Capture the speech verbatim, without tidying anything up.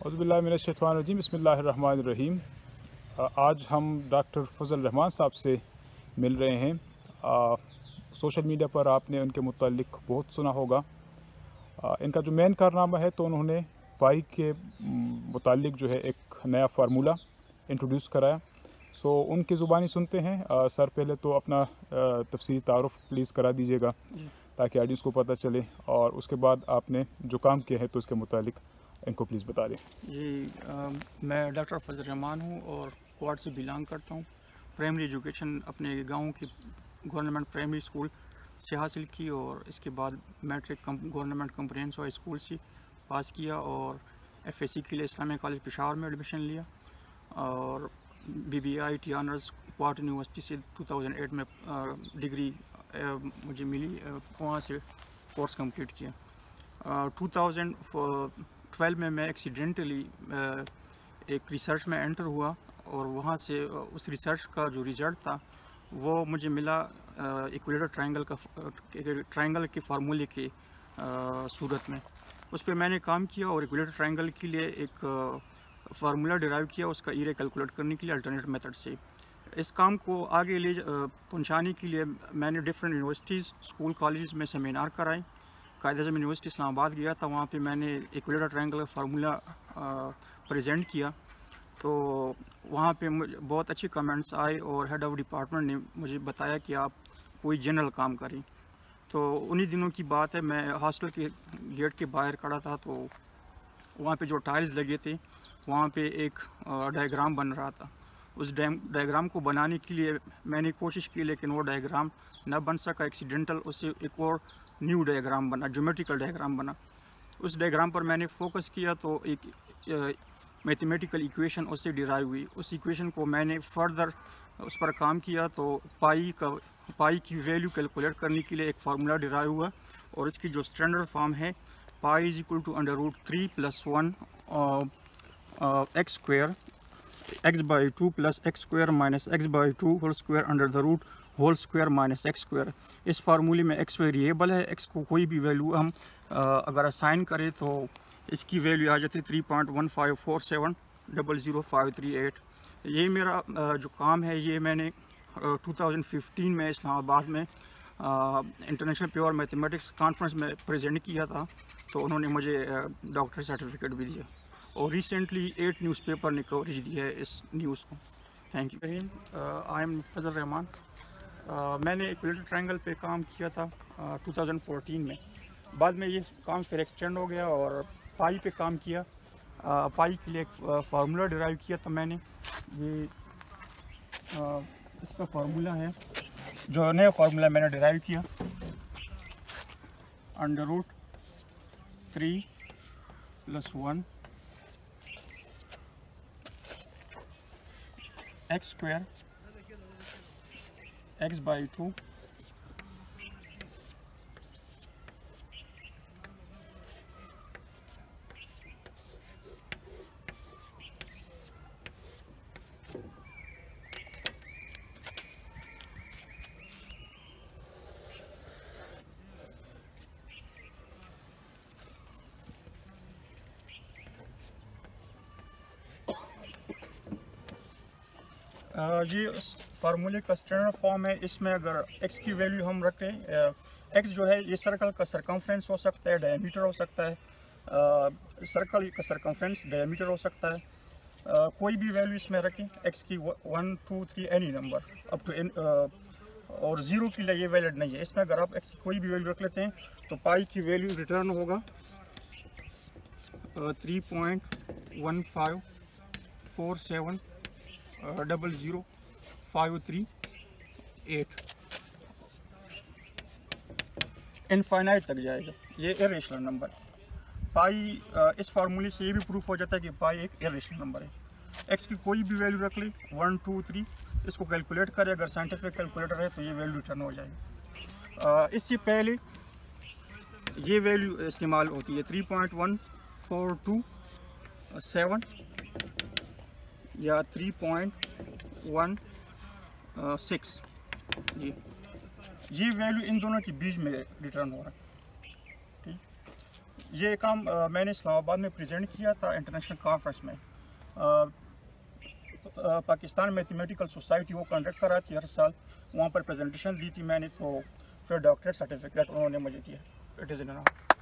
औज़ुबिल्लाहिमिनश्शैतानिर्रजीम बिस्मिल्लाहिर्रहमानिर्रहीम। आज हम डॉक्टर फजल रहमान साहब से मिल रहे हैं। आ, सोशल मीडिया पर आपने उनके मुतालिक बहुत सुना होगा। आ, इनका जो मेन कारनामा है तो उन्होंने पाई के मुतालिक जो है एक नया फार्मूला इंट्रोड्यूस कराया। सो उनकी ज़ुबानी सुनते हैं। आ, सर पहले तो अपना तफसीली तारुफ प्लीज़ करा दीजिएगा ताकि ऑडियंस को पता चले, और उसके बाद आपने जो काम किया है तो उसके मुतालिक इनको प्लीज़ बता दें। जी आ, मैं डॉक्टर फजल रहमान हूँ और वार्ड से बिलोंग करता हूँ। प्राइमरी एजुकेशन अपने गांव की गवर्नमेंट प्राइमरी स्कूल से हासिल की और इसके बाद matric government comprehensive high school से पास किया और एफएससी के लिए इस्लामिक कॉलेज पेशावर में एडमिशन लिया और बीबीआई टी ऑनर्स क्वार्ट यूनिवर्सिटी से दो हज़ार आठ में आ, डिग्री आ, मुझे मिली। वहाँ से कोर्स कंप्लीट किया। टू थाउजेंड ट्वेल्व में मैं एक्सीडेंटली एक रिसर्च में एंटर हुआ और वहाँ से उस रिसर्च का जो रिज़ल्ट था वो मुझे मिला इक्विलेटरल ट्रायंगल का ट्रायंगल के फार्मूले के सूरत में। उस पर मैंने काम किया और इक्विलेटरल ट्रायंगल के लिए एक फार्मूला डिराइव किया उसका एरिया कैलकुलेट करने के लिए अल्टरनेट मेथड से। इस काम को आगे ले पहुँचाने के लिए मैंने डिफरेंट यूनिवर्सिटीज़ स्कूल कॉलेज में सेमिनार कराए। कायद-ए-आज़म यूनिवर्सिटी इस्लामाबाद गया था, वहाँ पे मैंने इक्विलेटरल ट्रायंगल का फार्मूला प्रेजेंट किया तो वहाँ पे मुझे बहुत अच्छे कमेंट्स आए और हेड ऑफ डिपार्टमेंट ने मुझे बताया कि आप कोई जनरल काम करें। तो उन्हीं दिनों की बात है, मैं हॉस्टल के गेट के बाहर खड़ा था तो वहाँ पे जो टाइल्स लगे थे वहाँ पे एक डायग्राम बन रहा था। उस डायग्राम को बनाने के लिए मैंने कोशिश की लेकिन वो डायग्राम न बन सका। एक्सीडेंटल उससे एक और न्यू डायग्राम बना, ज्योमेट्रिकल डायग्राम बना। उस डायग्राम पर मैंने फोकस किया तो एक मैथमेटिकल इक्वेशन उससे डिराइव हुई। उस इक्वेशन को मैंने फर्दर उस पर काम किया तो पाई का पाई की वैल्यू कैलकुलेट करने के लिए एक फार्मूला डिराइव हुआ और इसकी जो स्टैंडर्ड फॉर्म है pi is equal to under root three plus one x square x by two plus x square minus x by two whole square under the root whole square minus x square. इस फार्मूले में x variable है, x को कोई भी value हम आ, अगर assign करें तो इसकी वैल्यू आ जाती है three point one five four seven double zero five three eight. ये मेरा आ, जो काम है ये मैंने टू थाउजेंड फिफ्टीन में इस्लामाबाद में इंटरनेशनल प्योर मैथमेटिक्स कॉन्फ्रेंस में प्रेजेंट किया था तो उन्होंने मुझे डॉक्टर सर्टिफिकेट भी दिया और रिसेंटली एट न्यूज़पेपर ने कवरेज दी है इस न्यूज़ को। Thank you. I am Fazal Rahman. मैंने इक्विलेटरल ट्रायंगल पे काम किया था uh, टू थाउजेंड फोर्टीन में। बाद में ये काम फिर एक्सटेंड हो गया और पाई पे काम किया। uh, पाई के लिए एक फार्मूला डिराइव किया था मैंने। ये uh, इसका फार्मूला है, जो नया फार्मूला मैंने डिराइव किया under root three plus one x square x by two ये फार्मूले का स्टैंडर्ड फॉर्म है। इसमें अगर x की वैल्यू हम रखें, x जो है ये सर्कल का सरकमफ्रेंस हो सकता है, डायमीटर हो सकता है, सर्कल का सरकमफ्रेंस डायमीटर हो सकता है। आ, कोई भी वैल्यू इसमें रखें x की one two three any number up to n, और ज़ीरो के लिए ये वैलिड नहीं है। इसमें अगर आप x की कोई भी वैल्यू रख लेते हैं तो पाई की वैल्यू रिटर्न होगा three point one five four seven double zero five three eight infinite तक जाएगा। ये इरेशनल नंबर पाई। इस फार्मूले से ये भी प्रूफ हो जाता है कि पाई एक इरेशनल नंबर है। एक्स की कोई भी वैल्यू रख ले वन टू थ्री, इसको कैलकुलेट करें, अगर साइंटिफिक कैलकुलेटर है तो ये वैल्यू रिटर्न हो जाएगी। इससे पहले ये वैल्यू इस्तेमाल होती है three point one four two seven या थ्री पॉइंट वन सिक्स। जी ये वैल्यू इन दोनों के बीच में रिटर्न हो रहा है। ठीक, ये काम आ, मैंने इस्लामाबाद में प्रेजेंट किया था इंटरनेशनल कॉन्फ्रेंस में। आ, आ, पाकिस्तान मैथमेटिकल सोसाइटी वो कंडक्ट कराती है हर साल, वहाँ पर प्रेजेंटेशन दी थी मैंने, तो फिर डॉक्टरेट सर्टिफिकेट उन्होंने मुझे दिया। It is an honour.